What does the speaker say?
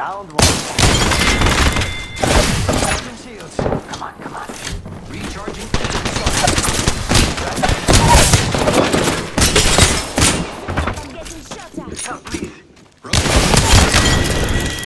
Downed one. Shields. Come on, come on. Recharging.